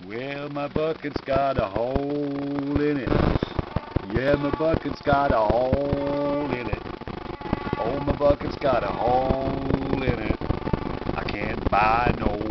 Well, my bucket's got a hole in it. Yeah, my bucket's got a hole in it. Oh, my bucket's got a hole in it. I can't buy no